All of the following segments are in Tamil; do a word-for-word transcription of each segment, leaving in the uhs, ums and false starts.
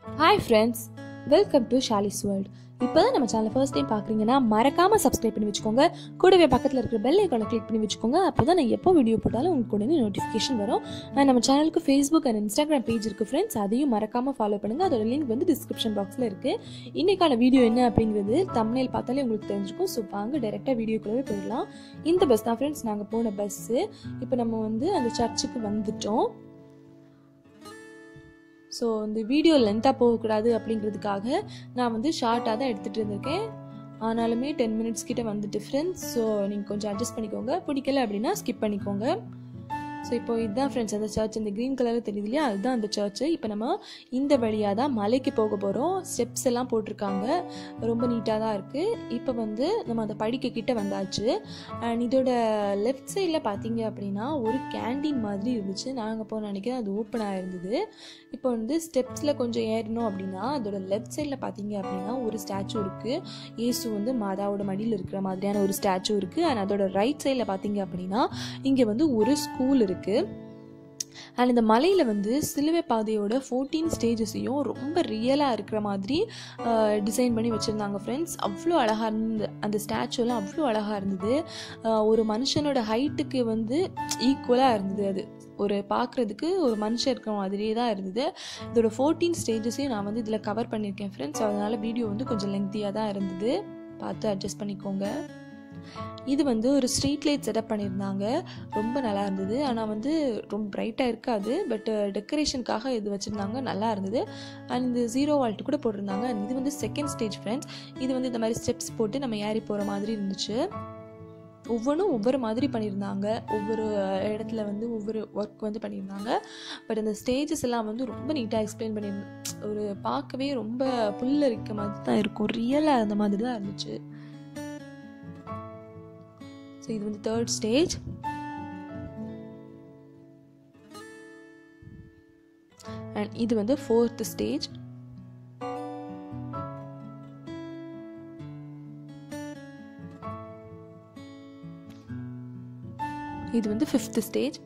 Hi friends, welcome to Shali's World. இப்போ தான் நம்ம சேனல் ஃபர்ஸ்ட் டைம் பார்க்குறீங்கன்னா மறக்காமல் சப்ஸ்கிரைப் பண்ணி வச்சுக்கோங்க. கூடவே பக்கத்தில் இருக்கிற பெல் ஐக்கானை கிளிக் பண்ணி வச்சுக்கோங்க. அப்போ தான் நான் எப்போ வீடியோ போட்டாலும் உங்களுக்கு உடனே நோட்டிஃபிகேஷன் வரும். அண்ட் நம்ம சேனலுக்கு ஃபேஸ்புக் அண்ட் இன்ஸ்டாகிராம் பேஜ் இருக்குது ஃப்ரெண்ட்ஸ், அதையும் மறக்காமல் ஃபாலோ பண்ணுங்கள். அதோட லிங்க் வந்து டிஸ்கிரிப்ஷன் பாக்ஸில் இருக்குது. இன்றைக்கான வீடியோ என்ன அப்படிங்கிறது தம்ப்நெயில் பார்த்தாலே உங்களுக்கு தெரிஞ்சிருக்கும். ஸோ வாங்க டைரெக்டாக வீடியோக்குள்ளே போயிடலாம். இந்த பஸ் தான் ஃப்ரெண்ட்ஸ் நாங்கள் போன பஸ்ஸு. இப்போ நம்ம வந்து அந்த சர்ச்சுக்கு வந்துட்டோம். ஸோ இந்த வீடியோ லென்த்தாக போகக்கூடாது அப்படிங்கிறதுக்காக நான் வந்து ஷார்ட்டாக தான் எடுத்துகிட்டு இருந்திருக்கேன். ஆனாலுமே டென் மினிட்ஸ் கிட்டே வந்துட்டு ஃப்ரெண்ட்ஸ். ஸோ நீங்கள் கொஞ்சம் அட்ஜஸ்ட் பண்ணிக்கோங்க. பிடிக்கல அப்படின்னா ஸ்கிப் பண்ணிக்கோங்க. ஸோ இப்போ இதுதான் ஃப்ரெண்ட்ஸ் அந்த சர்ச், இந்த க்ரீன் கலரில் தெரியுது இல்லையா, அதுதான் அந்த சர்ச்சு. இப்போ நம்ம இந்த வழியாக தான் மலைக்கு போக போகிறோம். ஸ்டெப்ஸ் எல்லாம் போட்டிருக்காங்க, ரொம்ப நீட்டாக தான் இருக்குது. இப்போ வந்து நம்ம அந்த படிக்க கிட்ட வந்தாச்சு. அண்ட் இதோட லெஃப்ட் சைடில் பார்த்தீங்க அப்படின்னா ஒரு கேண்டீன் மாதிரி இருந்துச்சு. நாங்கள் போக நினைக்கிறேன் அது ஓப்பனாக இருந்தது. இப்போ வந்து ஸ்டெப்ஸில் கொஞ்சம் ஏறணும் அப்படின்னா அதோட லெஃப்ட் சைடில் பார்த்தீங்க அப்படின்னா ஒரு ஸ்டாச்சு இருக்குது. இயேசு வந்து மாதாவோட மடியில் இருக்கிற மாதிரியான ஒரு ஸ்டாச்சு இருக்குது. அண்ட் அதோட ரைட் சைடில் பார்த்தீங்க அப்படின்னா இங்கே வந்து ஒரு ஸ்கூல் இருக்குது. அண்ட் இந்த மலையில் வந்து சிலுவை பாதையோட ஃபோர்டீன் ஸ்டேஜஸையும் ரொம்ப ரியலாக இருக்கிற மாதிரி டிசைன் பண்ணி வச்சுருந்தாங்க ஃப்ரெண்ட்ஸ். அவ்வளோ அழகாக இருந்தது. அந்த ஸ்டாச்சுலாம் அவ்வளோ அழகாக இருந்தது. ஒரு மனுஷனோட ஹைட்டுக்கு வந்து ஈக்குவலாக இருந்தது. அது ஒரு பார்க்குறதுக்கு ஒரு மனுஷன் இருக்கிற மாதிரியே தான் இருந்தது. இதோட ஃபோர்டீன் ஸ்டேஜஸையும் நான் வந்து இதில் கவர் பண்ணியிருக்கேன் ஃப்ரெண்ட்ஸ். அதனால் வீடியோ வந்து கொஞ்சம் லெங்க்தியாக தான் இருந்தது, பார்த்து அட்ஜஸ்ட் பண்ணிக்கோங்க. இது வந்து ஒரு ஸ்ட்ரீட் லைட் செட்டப் பண்ணியிருந்தாங்க, ரொம்ப நல்லா இருந்தது. ஆனால் வந்து ரொம்ப பிரைட்டாக இருக்காது, பட் டெக்கரேஷனுக்காக இது வச்சுருந்தாங்க, நல்லா இருந்தது. அண்ட் இந்த ஜீரோ வால்ட் கூட போட்டிருந்தாங்க. அண்ட் இது வந்து செகண்ட் ஸ்டேஜ் ஃப்ரெண்ட்ஸ். இது வந்து இந்த மாதிரி ஸ்டெப்ஸ் போட்டு நம்ம ஏறி போகிற மாதிரி இருந்துச்சு. ஒவ்வொன்றும் ஒவ்வொரு மாதிரி பண்ணியிருந்தாங்க, ஒவ்வொரு இடத்துல வந்து ஒவ்வொரு ஒர்க் வந்து பண்ணியிருந்தாங்க. பட் அந்த ஸ்டேஜஸ் எல்லாம் வந்து ரொம்ப நீட்டாக எக்ஸ்பிளைன் பண்ணியிருந்தாங்க. ஒரு பார்க்கவே ரொம்ப புல்ல இருக்க மாதிரி தான் இருக்கும், ரியலாக அந்த மாதிரி தான் இருந்துச்சு. ஸோ இது வந்து தேர்ட் ஸ்டேஜ். அண்ட் இது வந்து ஃபோர்த் ஸ்டேஜ். இது வந்து ஃபிஃப்த் ஸ்டேஜ்.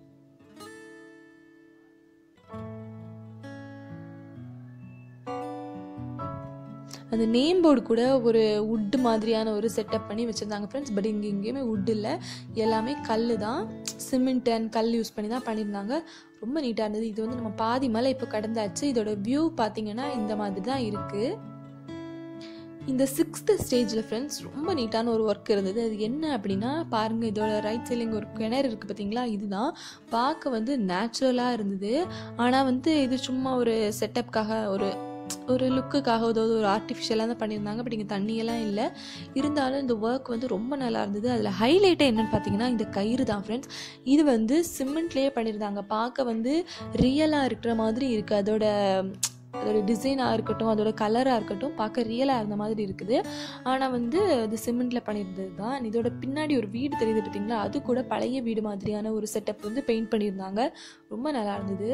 அந்த நேம் போர்டு கூட ஒரு வுட்டு மாதிரியான ஒரு செட்டப் பண்ணி வச்சுருந்தாங்க ஃப்ரெண்ட்ஸ். பட் இங்கே எங்கேயுமே வுட் இல்லை, எல்லாமே கல் தான், சிமெண்ட் அண்ட் கல் யூஸ் பண்ணி தான் பண்ணியிருந்தாங்க. ரொம்ப நீட்டாக இருந்தது. இது வந்து நம்ம பாதி மலை இப்போ கடந்தாச்சு. இதோட வியூ பார்த்தீங்கன்னா இந்த மாதிரி தான் இருக்குது. இந்த சிக்ஸ்த் ஸ்டேஜில் ஃப்ரெண்ட்ஸ் ரொம்ப நீட்டான ஒரு ஒர்க் இருந்தது. அது என்ன அப்படின்னா பாருங்கள், இதோட ரைட் சைடில் இங்கே ஒரு கிணறு இருக்குது பார்த்தீங்களா, இதுதான் பார்க்க வந்து நேச்சுரலாக இருந்தது. ஆனால் வந்து இது சும்மா ஒரு செட்டப்காக, ஒரு ஒரு லுக்குக்காக ஏதாவது ஒரு ஆர்டிஃபிஷியலாக தான் பண்ணியிருந்தாங்க. பட் இங்கே தண்ணியெல்லாம் இல்லை. இருந்தாலும் இந்த ஒர்க் வந்து ரொம்ப நல்லா இருந்தது. அதில் ஹைலைட்டாக என்னென்னு பார்த்தீங்கன்னா இந்த கயிறு தான் ஃப்ரெண்ட்ஸ். இது வந்து சிமெண்ட்லேயே பண்ணியிருந்தாங்க. பார்க்க வந்து ரியலாக இருக்கிற மாதிரி இருக்குது. அதோட அதோட டிசைனாக இருக்கட்டும், அதோட கலராக இருக்கட்டும், பார்க்க ரியலாக இருந்த மாதிரி இருக்குது. ஆனால் வந்து அது சிமெண்ட்டில் பண்ணியிருந்தது தான். இதோட பின்னாடி ஒரு வீடு தெரியுது பார்த்தீங்களா, அது கூட பழைய வீடு மாதிரியான ஒரு செட்டப் வந்து பெயிண்ட் பண்ணியிருந்தாங்க. ரொம்ப நல்லா இருந்தது.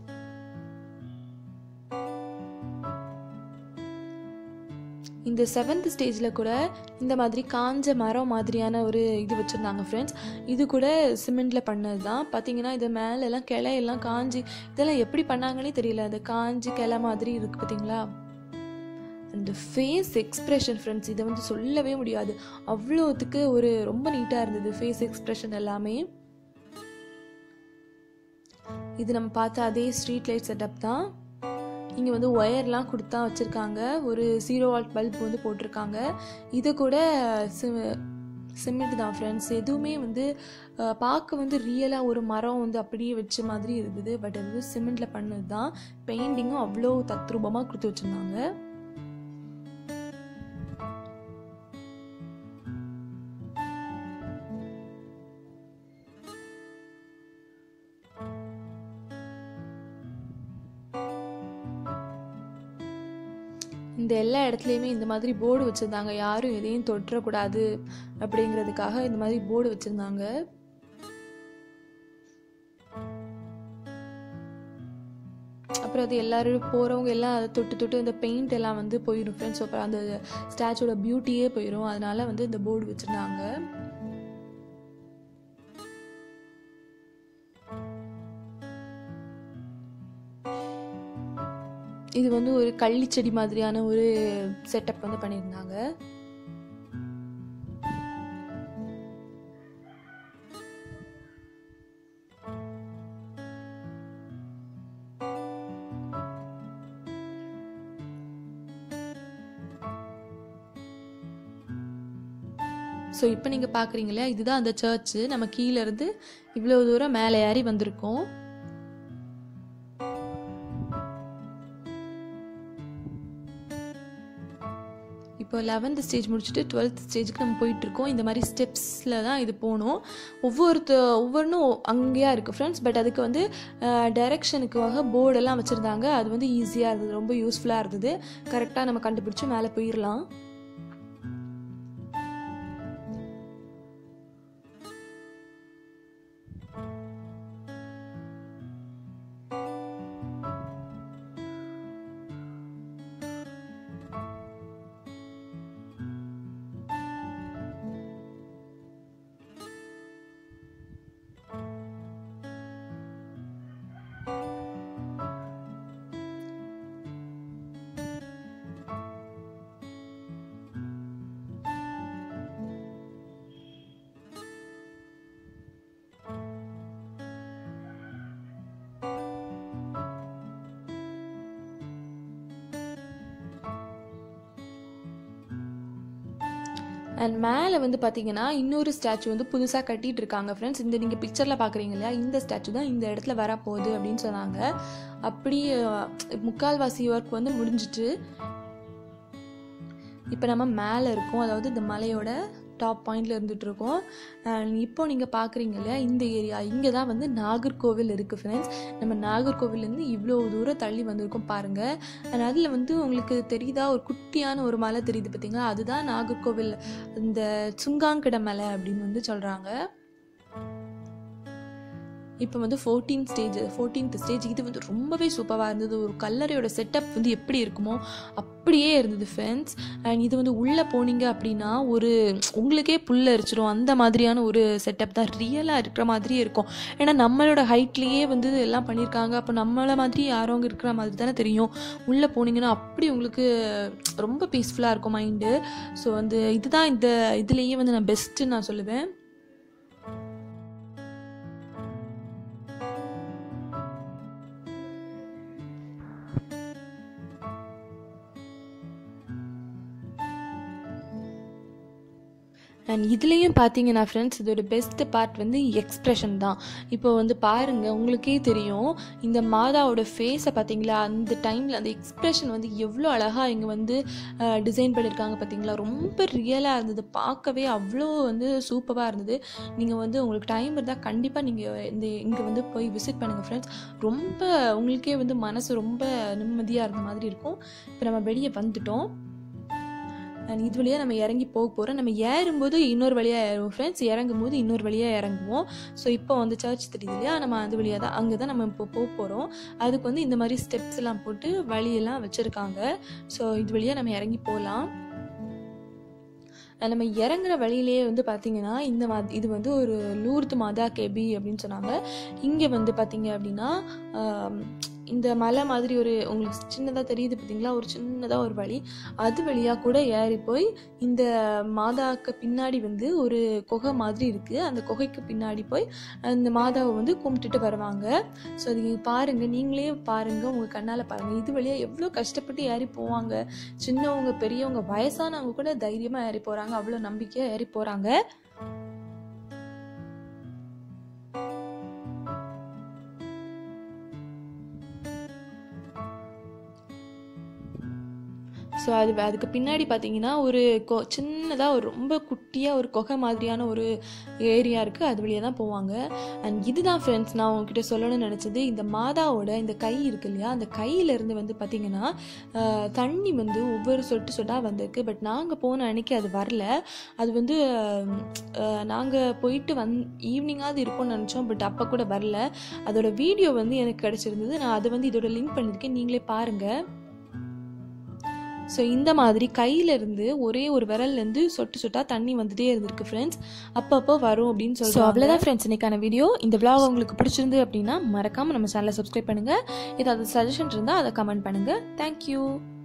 இந்த செவன்த் ஸ்டேஜில் கூட இந்த மாதிரி காஞ்ச மரம் மாதிரியான ஒரு இது வச்சுருந்தாங்க ஃப்ரெண்ட்ஸ். இது கூட சிமெண்ட்டில் பண்ணது தான். பார்த்தீங்கன்னா இது மேலெல்லாம் கிளையெல்லாம் காஞ்சி, இதெல்லாம் எப்படி பண்ணாங்கன்னே தெரியல. அந்த காஞ்சி கிளை மாதிரி இருக்குது பார்த்தீங்களா. அந்த ஃபேஸ் எக்ஸ்ப்ரெஷன் ஃப்ரெண்ட்ஸ், இதை வந்து சொல்லவே முடியாது, அவ்வளோத்துக்கு ஒரு ரொம்ப நீட்டாக இருந்தது ஃபேஸ் எக்ஸ்ப்ரெஷன் எல்லாமே. இது நம்ம பார்த்த அதே ஸ்ட்ரீட் லைட் செட்டப் தான். இங்கே வந்து ஒயர்லாம் கொடுத்தா வச்சுருக்காங்க. ஒரு ஜீரோ வால்ட் பல்ப் வந்து போட்டிருக்காங்க. இது கூட சிமெண்ட் தான் ஃப்ரெண்ட்ஸ். எதுவுமே வந்து பார்க்க வந்து ரியலாக ஒரு மரம் வந்து அப்படியே வச்ச மாதிரி இருந்தது. பட் அது வந்து சிமெண்ட்டில் பண்ணது தான். பெயிண்டிங்கும் அவ்வளோ தத்ரூபமாக கொடுத்து வச்சுருந்தாங்க. இந்த எல்லா இடத்துலையுமே இந்த மாதிரி போர்டு வச்சுருந்தாங்க, யாரும் எதையும் தொற்றக்கூடாது அப்படிங்கிறதுக்காக இந்த மாதிரி போர்டு வச்சுருந்தாங்க. அப்புறம் அது எல்லோரும் போகிறவங்க எல்லாம் அதை தொட்டு தொட்டு இந்த பெயிண்ட் எல்லாம் வந்து போயிடும் ஃப்ரெண்ட்ஸ். அப்புறம் அந்த ஸ்டாச்சோட பியூட்டியே போயிடும். அதனால வந்து இந்த போர்டு வச்சுருந்தாங்க. இது வந்து ஒரு கள்ளிச்செடி மாதிரியான ஒரு செட்டப் வந்து பண்ணியிருந்தாங்க. ஸோ இப்போ நீங்கள் பார்க்குறீங்க இல்லையா, இதுதான் அந்த சர்ச்சு. நம்ம கீழே இருந்து இவ்வளோ தூரம் மேலே ஏறி வந்திருக்கோம். இப்போ லெவன்த் ஸ்டேஜ் முடிச்சுட்டு டுவெல்த் ஸ்டேஜுக்கு நம்ம போயிட்டுருக்கோம். இந்த மாதிரி ஸ்டெப்ஸில் தான் இது போகணும். ஒவ்வொருத்த ஒவ்வொன்றும் அங்கேயா இருக்குது ஃப்ரெண்ட்ஸ். பட் அதுக்கு வந்து டைரெக்ஷனுக்காக போர்டெல்லாம் வச்சுருந்தாங்க. அது வந்து ஈஸியாக இருந்தது, ரொம்ப யூஸ்ஃபுல்லாக இருந்தது. கரெக்டாக நம்ம கண்டுபிடிச்சி மேலே போயிடலாம். அண்ட் மேலே வந்து பார்த்தீங்கன்னா இன்னொரு ஸ்டாச்சு வந்து புதுசாக கட்டிகிட்டு இருக்காங்க ஃப்ரெண்ட்ஸ். இந்த நீங்கள் பிக்சரில் பார்க்குறீங்க இல்லையா, இந்த ஸ்டாச்சு தான் இந்த இடத்துல வரப்போகுது அப்படின்னு சொன்னாங்க. அப்படி முக்கால்வாசி ஒர்க் வந்து முடிஞ்சிட்டு இப்போ நம்ம மேலே இருக்கோம். அதாவது இந்த மலையோட டாப் பாயிண்டில் இருந்துகிட்ருக்கோம். அண்ட் இப்போ நீங்கள் பார்க்குறீங்க இல்லையா, இந்த ஏரியா இங்கே தான் வந்து நாகர்கோவில் இருக்குது ஃப்ரெண்ட்ஸ். நம்ம நாகர்கோவிலேருந்து இவ்வளோ தூரம் தள்ளி வந்திருக்கோம் பாருங்கள். அண்ட் அதில் வந்து உங்களுக்கு தெரியுதா, ஒரு குட்டியான ஒரு மலை தெரியுது பார்த்தீங்களா, அதுதான் நாகர்கோவில் இந்த சுங்காங்கடை மலை அப்படின்னு வந்து சொல்கிறாங்க. இப்போ வந்து ஃபோர்டீன் ஸ்டேஜ் ஃபோர்டீன்த் ஸ்டேஜ் இது வந்து ரொம்பவே சூப்பராக இருந்தது. ஒரு கல்லறையோட செட்டப் வந்து எப்படி இருக்குமோ அப்படியே இருந்தது ஃப்ரெண்ட்ஸ். அண்ட் இது வந்து உள்ளே போனீங்க அப்படின்னா ஒரு உங்களுக்கே புல் அரிச்சிடும், அந்த மாதிரியான ஒரு செட்டப் தான். ரியலாக இருக்கிற மாதிரியே இருக்கும். ஏன்னா நம்மளோட ஹைட்லேயே வந்து எல்லாம் பண்ணியிருக்காங்க. அப்போ நம்மளை மாதிரி யாரும் இருக்கிற மாதிரி தானே தெரியும். உள்ளே போனீங்கன்னா அப்படி உங்களுக்கு ரொம்ப பீஸ்ஃபுல்லாக இருக்கும் மைண்டு. ஸோ வந்து இதுதான் இந்த இதுலேயே வந்து நான் பெஸ்ட்டுன்னு நான் சொல்லுவேன். அண்ட் இதுலேயும் பார்த்தீங்கன்னா ஃப்ரெண்ட்ஸ், இதோட பெஸ்ட்டு பார்ட் வந்து எக்ஸ்ப்ரெஷன் தான். இப்போ வந்து பாருங்கள், உங்களுக்கே தெரியும் இந்த மாதாவோட ஃபேஸை பார்த்தீங்களா, அந்த டைமில் அந்த எக்ஸ்ப்ரெஷன் வந்து எவ்வளோ அழகாக இங்கே வந்து டிசைன் பண்ணியிருக்காங்க பார்த்தீங்களா. ரொம்ப ரியலாக இருந்தது, பார்க்கவே அவ்வளோ வந்து சூப்பராக இருந்தது. நீங்கள் வந்து உங்களுக்கு டைம் இருந்தால் கண்டிப்பாக நீங்கள் இந்த இங்கே வந்து போய் விசிட் பண்ணுங்கள் ஃப்ரெண்ட்ஸ். ரொம்ப உங்களுக்கே வந்து மனசு ரொம்ப நிம்மதியாக இருந்த மாதிரி இருக்கும். இப்போ நம்ம வெளியே வந்துட்டோம். அண்ட் இது வழியாக நம்ம இறங்கி போக போகிறோம். நம்ம ஏறும்போது இன்னொரு வழியாக ஏறுவோம் ஃப்ரெண்ட்ஸ், இறங்கும் போது இன்னொரு வழியாக இறங்குவோம். ஸோ இப்போ வந்து சர்ச் தெரியுது இல்லையா, நம்ம அது வழியாக தான் அங்கே தான் நம்ம இப்போ போக போகிறோம். அதுக்கு வந்து இந்த மாதிரி ஸ்டெப்ஸ் எல்லாம் போட்டு வழியெல்லாம் வச்சுருக்காங்க. ஸோ இது வழியாக நம்ம இறங்கி போகலாம். நம்ம இறங்குற வழியிலேயே வந்து பார்த்திங்கன்னா இந்த மா இது வந்து ஒரு லூர்து மாதா கேபி அப்படின்னு சொன்னாங்க. இங்கே வந்து பார்த்திங்க அப்படின்னா இந்த மலை மாதிரி ஒரு உங்களுக்கு சின்னதாக தெரியுது பார்த்தீங்களா, ஒரு சின்னதாக ஒரு வழி, அது வழியாக கூட ஏறி போய் இந்த மாதாவுக்கு பின்னாடி வந்து ஒரு குகை மாதிரி இருக்குது. அந்த குகைக்கு பின்னாடி போய் அந்த மாதாவை வந்து கும்பிட்டுட்டு வருவாங்க. ஸோ அது பாருங்கள், நீங்களே பாருங்கள், உங்கள் கண்ணால் பாருங்கள். இது வழியாக எவ்வளோ கஷ்டப்பட்டு ஏறி போவாங்க. சின்னவங்க பெரியவங்க வயசானவங்க கூட தைரியமாக ஏறி போகிறாங்க, அவ்வளோ நம்பிக்கையாக ஏறி போகிறாங்க. ஸோ அது அதுக்கு பின்னாடி பார்த்தீங்கன்னா ஒரு கொ சின்னதாக ஒரு ரொம்ப குட்டியாக ஒரு குகை மாதிரியான ஒரு ஏரியா இருக்குது. அது வழியாக தான் போவாங்க. அண்ட் இதுதான் ஃப்ரெண்ட்ஸ் நான் உங்ககிட்ட சொல்லணும்னு நினச்சது. இந்த மாதாவோட இந்த கை இருக்கு இல்லையா, அந்த கையிலேருந்து வந்து பார்த்திங்கன்னா தண்ணி வந்து ஒவ்வொரு சொட்டு சொட்டாக வந்திருக்கு. பட் நாங்கள் போன அன்னைக்கு அது வரல. அது வந்து நாங்கள் போயிட்டு வந் ஈவினிங்காவது இருக்கும்னு நினச்சோம், பட் அப்போ கூட வரல. அதோட வீடியோ வந்து எனக்கு கிடச்சிருந்தது. நான் அதை வந்து இதோட லிங்க் பண்ணியிருக்கேன், நீங்களே பாருங்கள். ஸோ இந்த மாதிரி கையிலேருந்து ஒரே ஒரு விரல்லேருந்து சொட்டு சொட்டாக தண்ணி வந்துட்டே இருந்திருக்கு ஃப்ரெண்ட்ஸ். அப்பப்போ வரும் அப்படின்னு சொல்லிட்டு. ஸோ அவ்வளோதான் ஃப்ரெண்ட்ஸ் இன்னைக்கான வீடியோ. இந்த vlog உங்களுக்கு பிடிச்சிருந்து அப்படின்னா மறக்காமல் நம்ம சேனலை சப்ஸ்கிரைப் பண்ணுங்கள். ஏதாவது சஜஷன் இருந்தால் அதை கமெண்ட் பண்ணுங்கள். தேங்க்யூ.